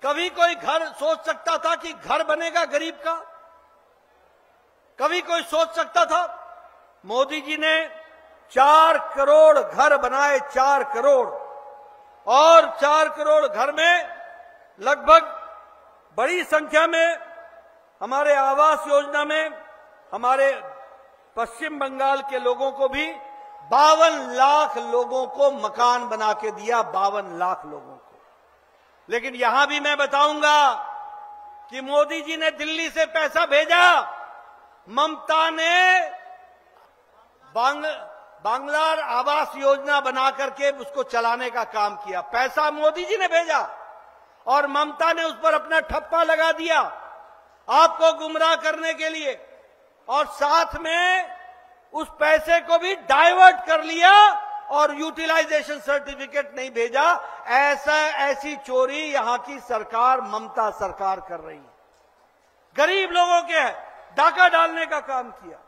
कभी कोई घर सोच सकता था कि घर बनेगा गरीब का? कभी कोई सोच सकता था? मोदी जी ने 4 करोड़ घर बनाए, 4 करोड़, और 4 करोड़ घर में लगभग बड़ी संख्या में हमारे आवास योजना में हमारे पश्चिम बंगाल के लोगों को भी 52 लाख लोगों को मकान बना के दिया, 52 लाख लोगों को। लेकिन यहां भी मैं बताऊंगा कि मोदी जी ने दिल्ली से पैसा भेजा, ममता ने बांग्लार आवास योजना बना करके उसको चलाने का काम किया। पैसा मोदी जी ने भेजा और ममता ने उस पर अपना ठप्पा लगा दिया आपको गुमराह करने के लिए, और साथ में उस पैसे को भी डाइवर्ट कर लिया और यूटिलाइजेशन सर्टिफिकेट नहीं भेजा। ऐसी चोरी यहां की सरकार, ममता सरकार कर रही है। गरीब लोगों के डाका डालने का काम किया।